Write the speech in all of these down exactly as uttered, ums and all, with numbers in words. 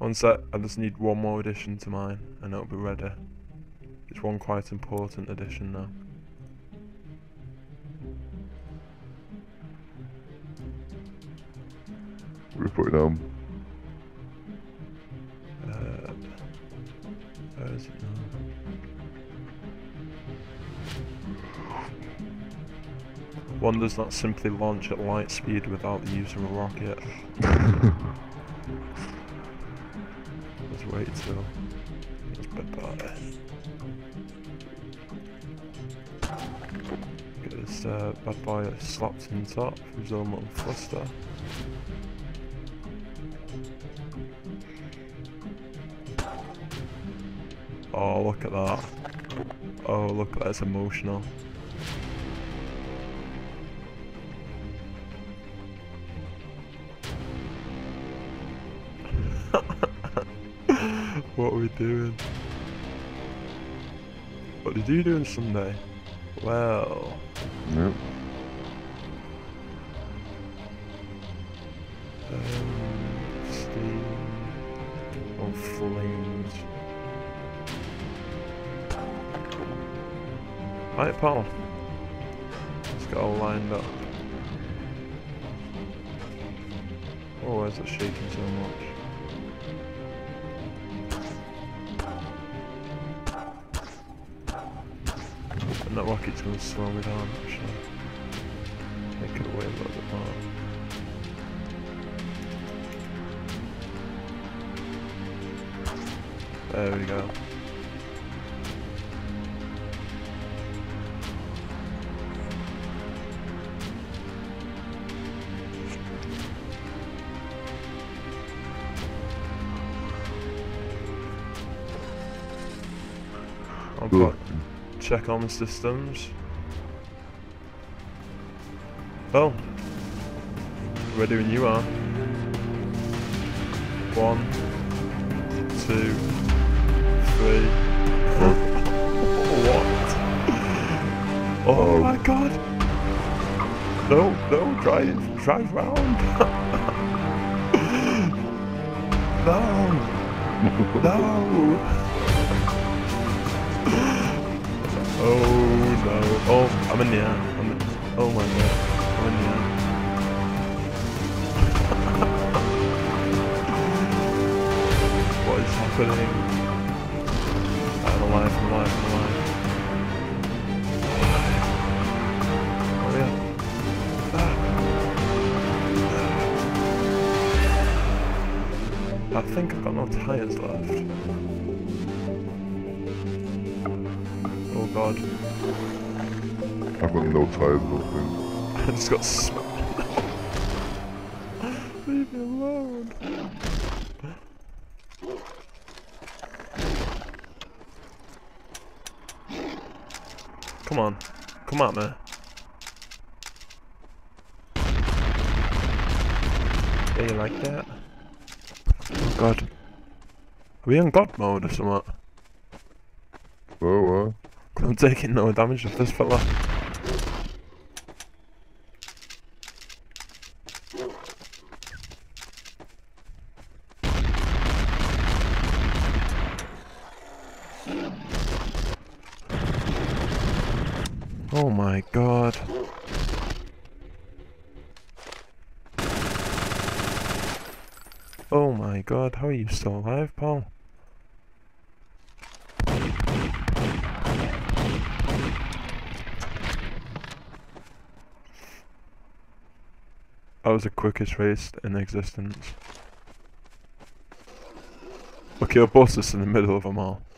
One sec, I just need one more addition to mine and it'll be ready. It's one quite important addition now. We put it down. Uh, where is it now? One does not simply launch at light speed without the use of a rocket. Let's wait till it's bye-bye. Get this uh, bad boy slapped in top with his own little thruster. Oh, look at that. Oh, look at that, it's emotional. What are we doing? What did you do on Sunday? Well... Yep. Um, steam... Oh, flames... Right, pal. Let's get all lined up. Oh, why is it shaking so much? And that rocket's going to slow me down, actually. Make it away a little bit more. There we go. I'll put, check on the systems. Well, ready when you are. One, two, three. What? Oh, oh my god! No, no, drive, drive round. No, no. Oh no. Oh, I'm in the air. I'm in, oh my god. I'm in the air. What is happening? I'm alive, I'm alive, I'm alive. Oh yeah. Ah. I think I've got no tyres left. Oh god. I've got no tyres, no thing. I just got smacked. Leave me alone. Come on. Come at me. Yeah, you like that? Oh god. Are we on god mode or something? Oh, uh. I'm taking no damage off this fella. Oh my god. Oh my god, how are you still alive, pal? That was the quickest race in existence. Look, your boss is in the middle of them all.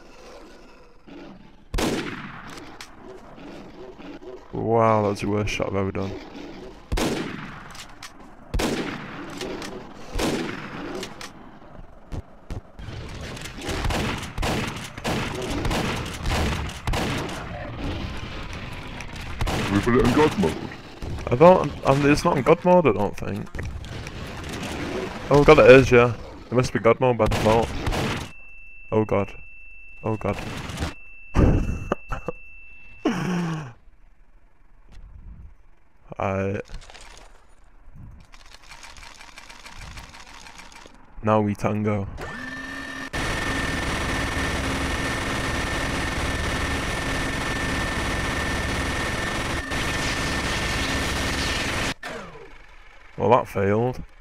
Wow, that's the worst shot I've ever done. We put it in God mode. I don't. Um, it's not in God mode, I don't think. Oh god, it is, yeah. It must be God mode by default. Oh god. Oh god. I. Now we tango. Well, that failed.